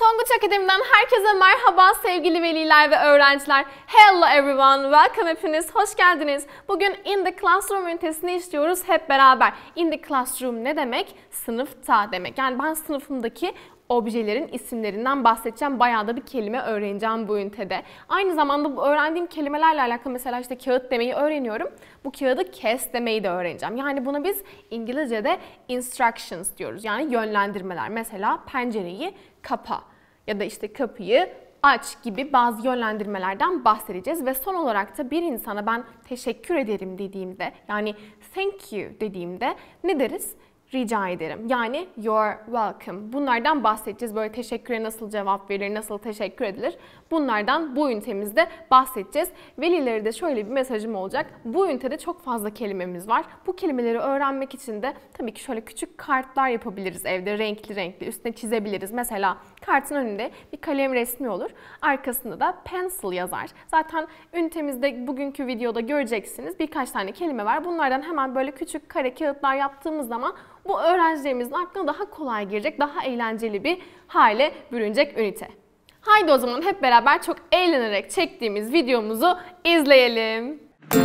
Tonguç Akademi'den herkese merhaba sevgili veliler ve öğrenciler. Hello everyone, welcome hepiniz, hoş geldiniz. Bugün In the Classroom ünitesini işliyoruz hep beraber. In the Classroom ne demek? Sınıfta demek. Yani ben sınıfımdaki objelerin isimlerinden bahsedeceğim. Bayağı da bir kelime öğreneceğim bu ünitede. Aynı zamanda bu öğrendiğim kelimelerle alakalı mesela işte kağıt demeyi öğreniyorum. Bu kağıdı kes demeyi de öğreneceğim. Yani buna biz İngilizce'de instructions diyoruz. Yani yönlendirmeler. Mesela pencereyi kapa ya da işte kapıyı aç gibi bazı yönlendirmelerden bahsedeceğiz. Ve son olarak da bir insana ben teşekkür ederim dediğimde, yani thank you dediğimde ne deriz? Rica ederim. Yani you're welcome. Bunlardan bahsedeceğiz. Böyle teşekküre nasıl cevap verilir, nasıl teşekkür edilir? Bunlardan bu ünitemizde bahsedeceğiz. Velilere de şöyle bir mesajım olacak. Bu ünitede çok fazla kelimemiz var. Bu kelimeleri öğrenmek için de tabii ki şöyle küçük kartlar yapabiliriz evde. Renkli renkli. Üstüne çizebiliriz. Mesela kartın önünde bir kalem resmi olur. Arkasında da pencil yazar. Zaten ünitemizde bugünkü videoda göreceksiniz. Birkaç tane kelime var. Bunlardan hemen böyle küçük kare kağıtlar yaptığımız zaman bu öğrencilerimizin aklına daha kolay girecek, daha eğlenceli bir hale bürünecek ünite. Haydi o zaman hep beraber çok eğlenerek çektiğimiz videomuzu izleyelim.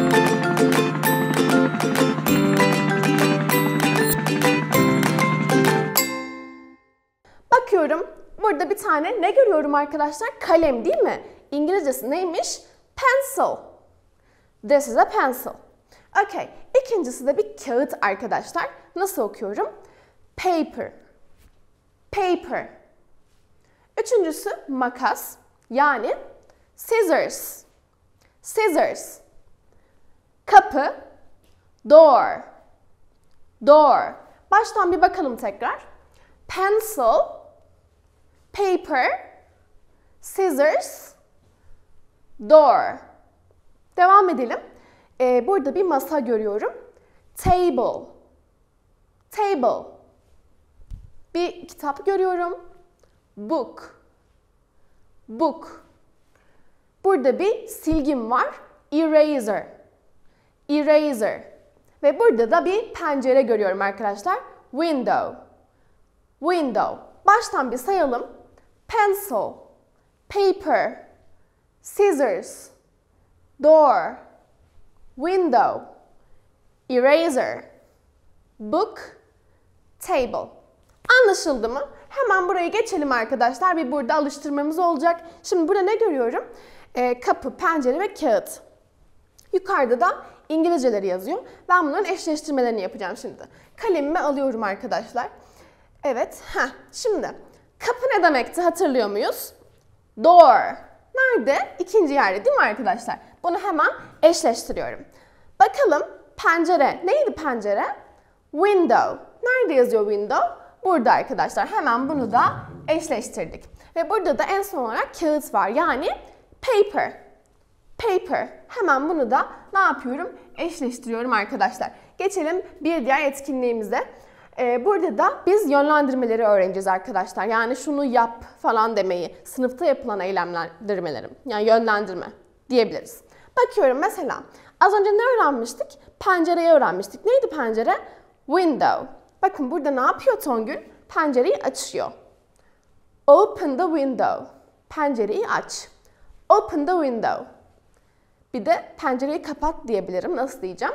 Bakıyorum, burada bir tane ne görüyorum arkadaşlar? Kalem değil mi? İngilizcesi neymiş? Pencil. This is a pencil. Okay. İkincisi de bir kağıt arkadaşlar. Nasıl okuyorum? Paper. Paper. Üçüncüsü makas. Yani scissors. Scissors. Kapı. Door. Door. Baştan bir bakalım tekrar. Pencil. Paper. Scissors. Door. Devam edelim. Burada bir masa görüyorum. Table. Table. Bir kitap görüyorum. Book. Book. Burada bir silgim var. Eraser. Eraser. Ve burada da bir pencere görüyorum arkadaşlar. Window. Window. Baştan bir sayalım. Pencil. Paper. Scissors. Door. Window, eraser, book, table. Anlaşıldı mı? Hemen buraya geçelim arkadaşlar. Bir burada alıştırmamız olacak. Şimdi burada ne görüyorum? Kapı, pencere ve kağıt. Yukarıda da İngilizceleri yazıyor. Ben bunların eşleştirmelerini yapacağım şimdi. Kalemimi alıyorum arkadaşlar. Evet. Şimdi kapı ne demekti hatırlıyor muyuz? Door. Nerede? İkinci yerde değil mi arkadaşlar? Bunu hemen eşleştiriyorum. Bakalım pencere. Neydi pencere? Window. Nerede yazıyor window? Burada arkadaşlar. Hemen bunu da eşleştirdik. Ve burada da en son olarak kağıt var. Yani paper. Paper. Hemen bunu da ne yapıyorum? Eşleştiriyorum arkadaşlar. Geçelim bir diğer etkinliğimize. Burada da biz yönlendirmeleri öğreneceğiz arkadaşlar. Yani şunu yap falan demeyi. Sınıfta yapılan eylemlendirmelerim. Yani yönlendirme diyebiliriz. Bakıyorum mesela. Az önce ne öğrenmiştik? Pencereyi öğrenmiştik. Neydi pencere? Window. Bakın burada ne yapıyor Tongül? Pencereyi açıyor. Open the window. Pencereyi aç. Open the window. Bir de pencereyi kapat diyebilirim. Nasıl diyeceğim?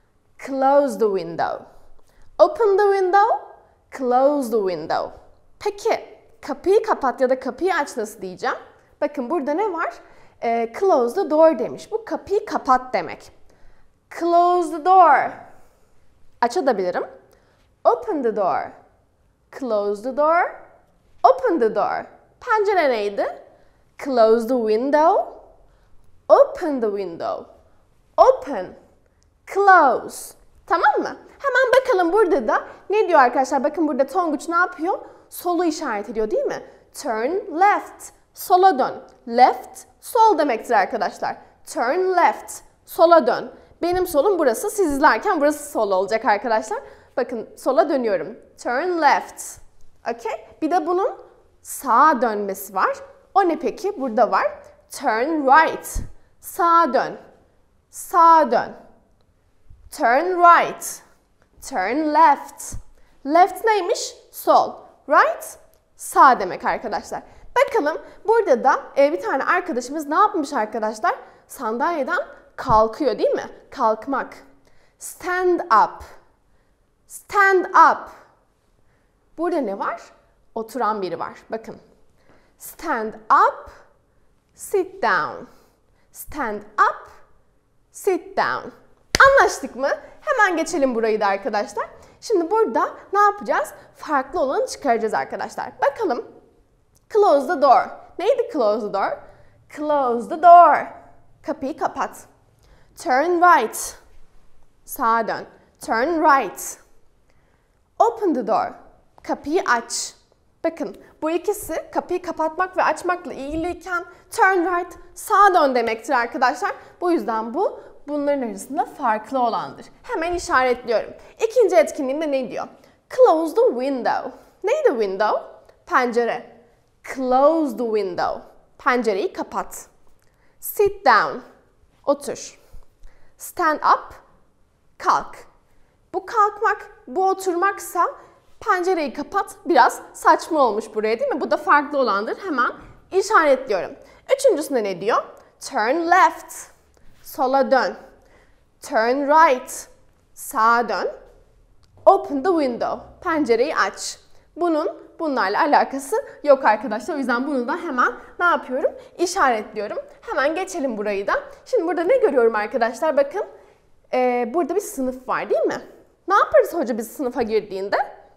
Close the window. Open the window. Close the window. Peki kapıyı kapat ya da kapıyı aç nasıl diyeceğim? Bakın burada ne var? Close the door demiş. Bu kapıyı kapat demek. Close the door. Açabilirim. Open the door. Close the door. Open the door. Pencere neydi? Close the window. Open the window. Open. Close. Tamam mı? Hemen bakalım burada da ne diyor arkadaşlar? Bakın burada Tonguç ne yapıyor? Solu işaret ediyor değil mi? Turn left. Sola dön. Left, sol demektir arkadaşlar. Turn left. Sola dön. Benim solum burası. Siz izlerken burası sol olacak arkadaşlar. Bakın sola dönüyorum. Turn left. Okay? Bir de bunun sağa dönmesi var. O ne peki? Burada var. Turn right. Sağa dön. Sağa dön. Turn right. Turn left. Left neymiş? Sol. Right? Sağ demek arkadaşlar. Bakalım burada da bir tane arkadaşımız ne yapmış arkadaşlar? Sandalyeden kalkıyor değil mi? Kalkmak. Stand up. Stand up. Burada ne var? Oturan biri var. Bakın. Stand up, sit down. Stand up, sit down. Anlaştık mı? Hemen geçelim burayı da arkadaşlar. Şimdi burada ne yapacağız? Farklı olanı çıkaracağız arkadaşlar. Bakalım. Close the door. Neydi close the door? Close the door. Kapıyı kapat. Turn right. Sağa dön. Turn right. Open the door. Kapıyı aç. Bakın bu ikisi kapıyı kapatmak ve açmakla ilgiliyken turn right sağa dön demektir arkadaşlar. Bu yüzden bunların arasında farklı olandır. Hemen işaretliyorum. İkinci etkinliğimde ne diyor? Close the window. Neydi window? Pencere. Close the window. Pencereyi kapat. Sit down. Otur. Stand up. Kalk. Bu kalkmak, bu oturmaksa pencereyi kapat. Biraz saçma olmuş buraya değil mi? Bu da farklı olandır. Hemen işaretliyorum. Üçüncüsünde ne diyor? Turn left. Sola dön. Turn right. Sağa dön. Open the window. Pencereyi aç. Bunlarla alakası yok arkadaşlar. O yüzden bunu da hemen ne yapıyorum? İşaretliyorum. Hemen geçelim burayı da. Şimdi burada ne görüyorum arkadaşlar? Bakın. Burada bir sınıf var değil mi? Ne yaparız hoca biz sınıfa girdiğinde?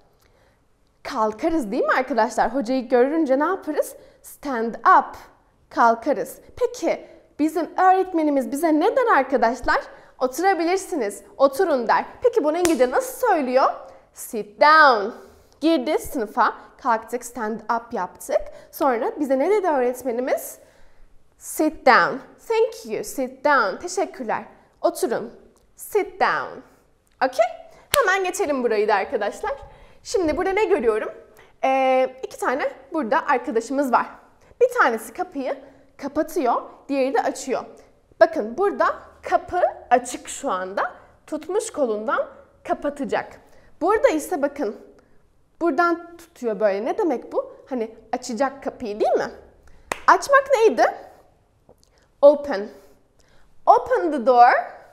Kalkarız değil mi arkadaşlar? Hocayı görünce ne yaparız? Stand up. Kalkarız. Peki bizim öğretmenimiz bize ne der arkadaşlar? Oturabilirsiniz. Oturun der. Peki bunu İngilizce nasıl söylüyor? Sit down. Girdi sınıfa. Kalktık. Stand up yaptık. Sonra bize ne dedi öğretmenimiz? Sit down. Thank you. Sit down. Teşekkürler. Oturun. Sit down. Okay? Hemen geçelim burayı da arkadaşlar. Şimdi burada ne görüyorum? İki tane burada arkadaşımız var. Bir tanesi kapıyı kapatıyor, diğeri de açıyor. Bakın burada kapı açık şu anda. Tutmuş kolundan kapatacak. Burada ise bakın buradan tutuyor böyle. Ne demek bu? Hani açacak kapıyı değil mi? Açmak neydi? Open. Open the door.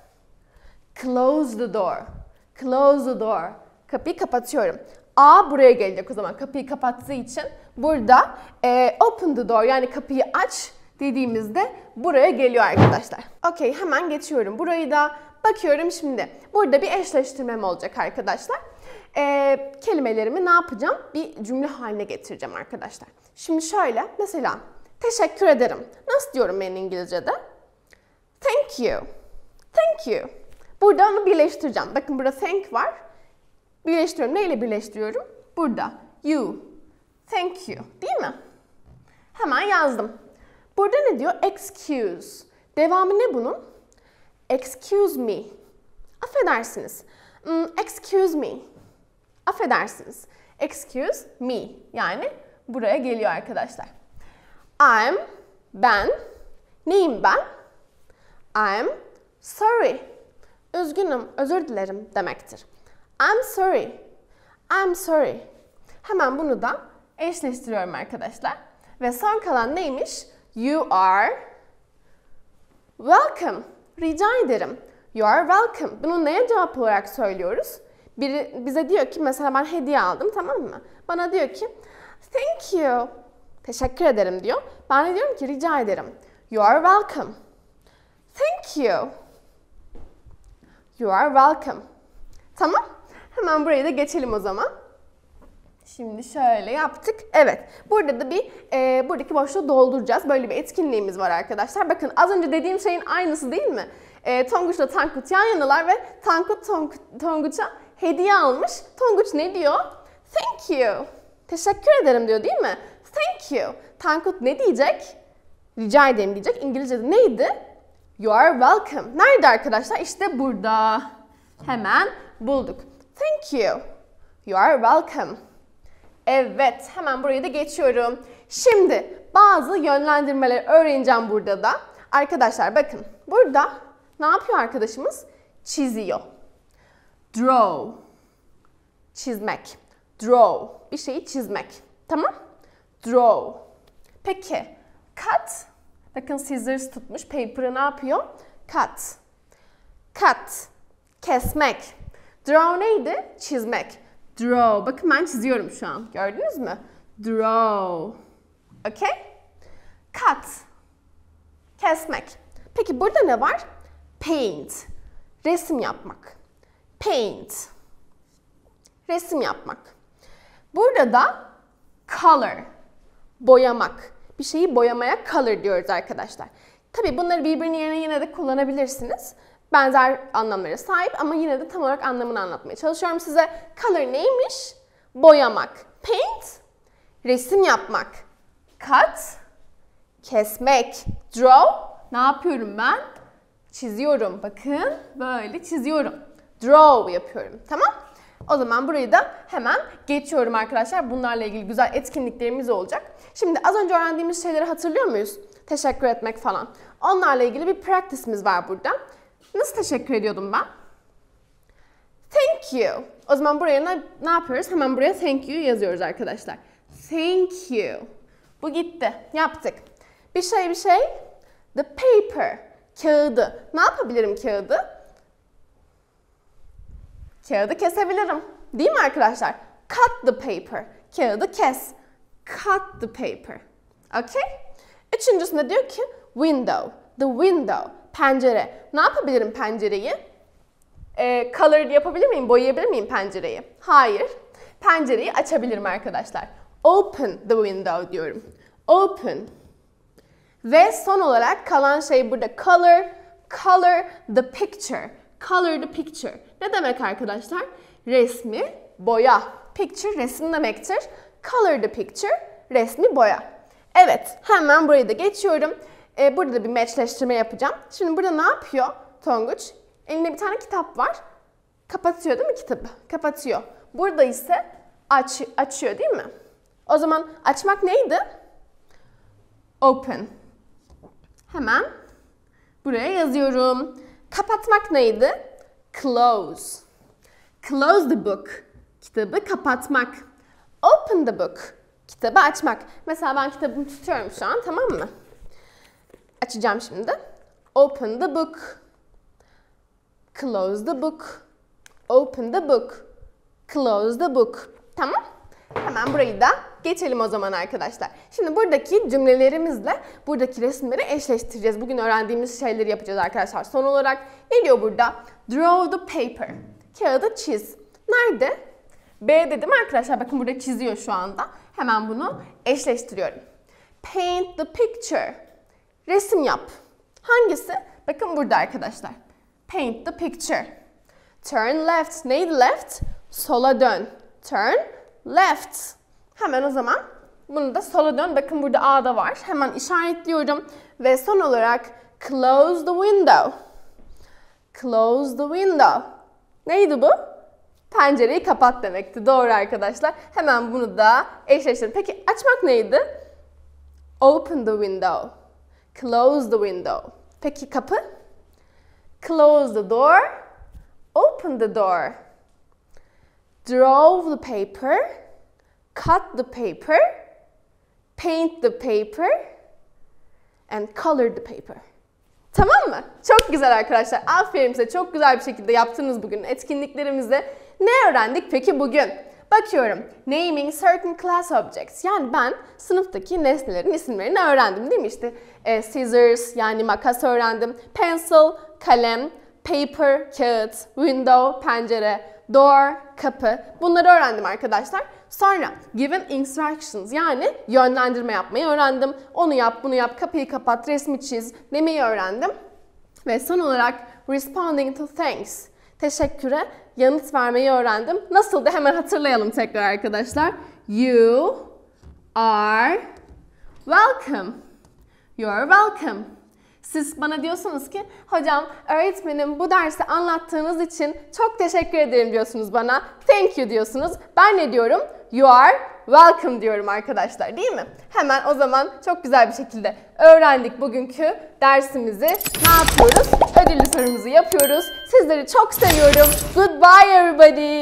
Close the door. Close the door. Kapıyı kapatıyorum. A buraya gelecek o zaman. Kapıyı kapattığı için burada open the door yani kapıyı aç dediğimizde buraya geliyor arkadaşlar. Okey, hemen geçiyorum. Burayı da bakıyorum şimdi. Burada bir eşleştirmem olacak arkadaşlar. Kelimelerimi ne yapacağım? Bir cümle haline getireceğim arkadaşlar. Şimdi şöyle mesela teşekkür ederim. Nasıl diyorum ben İngilizce'de? Thank you. Thank you. Burada onu birleştireceğim. Bakın burada thank var. Birleştiriyorum. Neyle birleştiriyorum? Burada. You. Thank you. Değil mi? Hemen yazdım. Burada ne diyor? Excuse. Devamı ne bunun? Excuse me. Affedersiniz. Excuse me. Affedersiniz. Excuse me. Yani buraya geliyor arkadaşlar. Ben. Neyim ben? I'm sorry. Üzgünüm, özür dilerim demektir. I'm sorry. I'm sorry. Hemen bunu da eşleştiriyorum arkadaşlar. Ve son kalan neymiş? You are welcome. Rica ederim. You are welcome. Bunu neye cevap olarak söylüyoruz? Biri bize diyor ki mesela ben hediye aldım, tamam mı? Bana diyor ki thank you. Teşekkür ederim diyor. Ben de diyorum ki rica ederim. You are welcome. Thank you. You are welcome. Tamam. Hemen burayı da geçelim o zaman. Şimdi şöyle yaptık. Evet. Burada da buradaki boşluğu dolduracağız. Böyle bir etkinliğimiz var arkadaşlar. Bakın az önce dediğim şeyin aynısı değil mi? Tonguç'la Tankut yan yanalar ve Tankut Tonguç'a hediye almış. Tonguç ne diyor? Thank you. Teşekkür ederim diyor değil mi? Thank you. Tankut ne diyecek? Rica ederim diyecek. İngilizce'de neydi? You are welcome. Nerede arkadaşlar? İşte burada. Hemen bulduk. Thank you. You are welcome. Evet, hemen burayı da geçiyorum. Şimdi bazı yönlendirmeler öğreneceğim burada da. Arkadaşlar bakın, burada ne yapıyor arkadaşımız? Çiziyor. Draw. Çizmek. Draw. Bir şeyi çizmek. Tamam? Draw. Peki, cut. Bakın scissors tutmuş. Paper'ı ne yapıyor? Cut. Cut. Kesmek. Draw neydi? Çizmek. Draw. Bakın ben çiziyorum şu an. Gördünüz mü? Draw. Okay? Cut. Kesmek. Peki burada ne var? Paint. Resim yapmak. Paint. Resim yapmak. Burada da color. Boyamak. Bir şeyi boyamaya color diyoruz arkadaşlar. Tabii bunları birbirinin yerine yine de kullanabilirsiniz. Benzer anlamlara sahip ama yine de tam olarak anlamını anlatmaya çalışıyorum size. Color neymiş? Boyamak. Paint. Resim yapmak. Cut. Kesmek. Draw. Ne yapıyorum ben? Çiziyorum. Bakın böyle çiziyorum. Draw yapıyorum. Tamam? O zaman burayı da hemen geçiyorum arkadaşlar. Bunlarla ilgili güzel etkinliklerimiz olacak. Şimdi az önce öğrendiğimiz şeyleri hatırlıyor muyuz? Teşekkür etmek falan. Onlarla ilgili bir practice'imiz var burada. Nasıl teşekkür ediyordum ben? Thank you. O zaman buraya ne yapıyoruz? Hemen buraya thank you yazıyoruz arkadaşlar. Thank you. Bu gitti. Yaptık. Bir şey. The paper. Kağıdı. Ne yapabilirim kağıdı? Kağıdı kesebilirim. Değil mi arkadaşlar? Cut the paper. Kağıdı kes. Cut the paper. Okay? Üçüncüsünde diyor ki window. The window. Pencere. Ne yapabilirim pencereyi? Color yapabilir miyim? Boyayabilir miyim pencereyi? Hayır. Pencereyi açabilirim arkadaşlar. Open the window diyorum. Open. Ve son olarak kalan şey burada color. Color the picture. Color the picture. Ne demek arkadaşlar? Resmi boya. Picture resim demektir. Color the picture. Resmi boya. Evet. Hemen burayı da geçiyorum. Burada da bir matchleştirme yapacağım. Şimdi burada ne yapıyor Tonguç? Elinde bir tane kitap var. Kapatıyor değil mi kitabı? Kapatıyor. Burada ise açıyor değil mi? O zaman açmak neydi? Open. Hemen buraya yazıyorum. Kapatmak neydi? Close. Close the book. Kitabı kapatmak. Open the book. Kitabı açmak. Mesela ben kitabımı tutuyorum şu an, tamam mı? Açacağım şimdi. Open the book. Close the book. Open the book. Close the book. Tamam? Hemen burayı da geçelim o zaman arkadaşlar. Şimdi buradaki cümlelerimizle buradaki resimleri eşleştireceğiz. Bugün öğrendiğimiz şeyleri yapacağız arkadaşlar. Son olarak ne diyor burada? Draw the paper. Kağıdı çiz. Nerede? B dedim arkadaşlar. Bakın burada çiziyor şu anda. Hemen bunu eşleştiriyorum. Paint the picture. Resim yap. Hangisi? Bakın burada arkadaşlar. Paint the picture. Turn left. Neydi left? Sola dön. Turn left. Hemen o zaman bunu da sola dön. Bakın burada A da var. Hemen işaretliyorum. Ve son olarak close the window. Close the window. Neydi bu? Pencereyi kapat demekti. Doğru arkadaşlar. Hemen bunu da eşleştirelim. Peki açmak neydi? Open the window. Close the window. Peki kapı? Close the door. Open the door. Draw the paper. Cut the paper. Paint the paper. And color the paper. Tamam mı? Çok güzel arkadaşlar. Aferin size. Çok güzel bir şekilde yaptınız bugün etkinliklerimizde. Ne öğrendik peki bugün? Bakıyorum. Naming certain class objects. Yani ben sınıftaki nesnelerin isimlerini öğrendim değil mi? İşte scissors yani makas öğrendim. Pencil, kalem, paper, kağıt, window, pencere, door, kapı. Bunları öğrendim arkadaşlar. Sonra given instructions yani yönlendirme yapmayı öğrendim. Onu yap, bunu yap, kapıyı kapat, resmi çiz demeyi öğrendim. Ve son olarak responding to thanks. Teşekküre yanıt vermeyi öğrendim. Nasıldı? Hemen hatırlayalım tekrar arkadaşlar. You are welcome. You're welcome. Siz bana diyorsunuz ki hocam öğretmenim bu dersi anlattığınız için çok teşekkür ederim diyorsunuz bana. Thank you diyorsunuz. Ben ne diyorum? You are welcome diyorum arkadaşlar değil mi? Hemen o zaman çok güzel bir şekilde öğrendik bugünkü dersimizi. Ne yapıyoruz? Ödüllü sorumuzu yapıyoruz. Sizleri çok seviyorum. Goodbye everybody.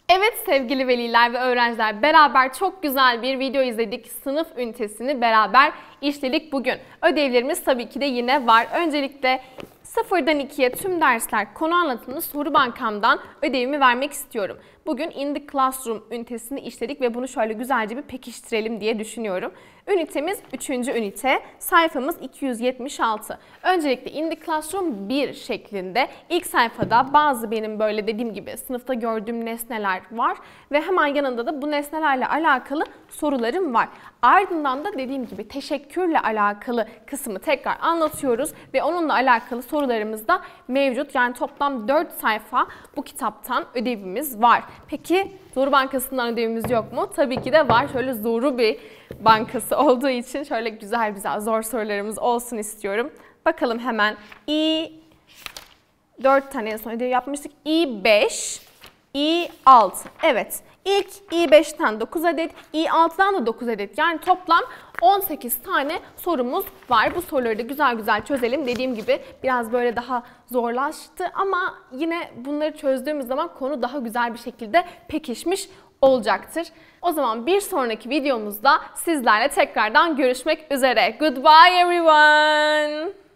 Evet sevgili veliler ve öğrenciler, beraber çok güzel bir video izledik. Sınıf ünitesini beraber işledik bugün. Ödevlerimiz tabii ki de yine var. Öncelikle 0'dan 2'ye tüm dersler konu anlatımlı soru bankamdan ödevimi vermek istiyorum. Bugün In the Classroom ünitesini işledik ve bunu şöyle güzelce bir pekiştirelim diye düşünüyorum. Ünitemiz 3. ünite, sayfamız 276. Öncelikle In the Classroom 1 şeklinde ilk sayfada bazı benim böyle dediğim gibi sınıfta gördüğüm nesneler var ve hemen yanında da bu nesnelerle alakalı sorularım var. Ardından da dediğim gibi teşekkürle alakalı kısmı tekrar anlatıyoruz ve onunla alakalı sorularımız da mevcut. Yani toplam 4 sayfa bu kitaptan ödevimiz var. Peki soru bankasından ödevimiz yok mu? Tabii ki de var. Şöyle zoru bir bankası olduğu için şöyle güzel zor sorularımız olsun istiyorum. Bakalım hemen. 4 tane en son ödev yapmıştık. I5, I6. Evet. İlk I5'ten 9 adet, I6'dan da 9 adet. Yani toplam 18 tane sorumuz var. Bu soruları da güzel çözelim. Dediğim gibi biraz böyle daha zorlaştı ama yine bunları çözdüğümüz zaman konu daha güzel bir şekilde pekişmiş olacaktır. O zaman bir sonraki videomuzda sizlerle tekrardan görüşmek üzere. Goodbye everyone.